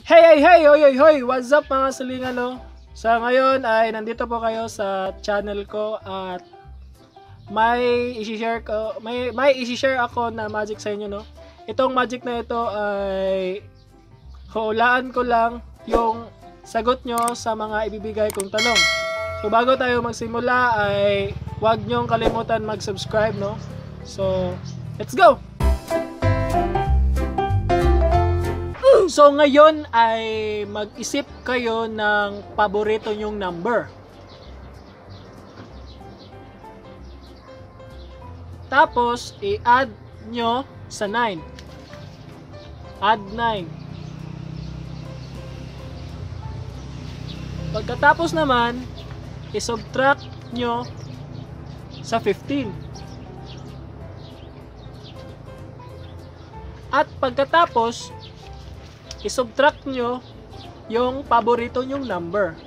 Hey, hey, hey! Hoy, hoy, hoy! What's up mga salingano? Sa ngayon ay nandito po kayo sa channel ko at may i-share ako na magic sa inyo, no? Itong magic na ito ay hulaan ko lang yung sagot nyo sa mga ibibigay kong tanong. So bago tayo magsimula ay huwag nyong kalimutan mag-subscribe, no? So, let's go! So ngayon ay mag-isip kayo ng paborito nyong number. Tapos i-add nyo sa 9. Add 9. Pagkatapos naman, i-subtract nyo sa 15. At pagkatapos, i-subtract nyo yung paborito nyong number.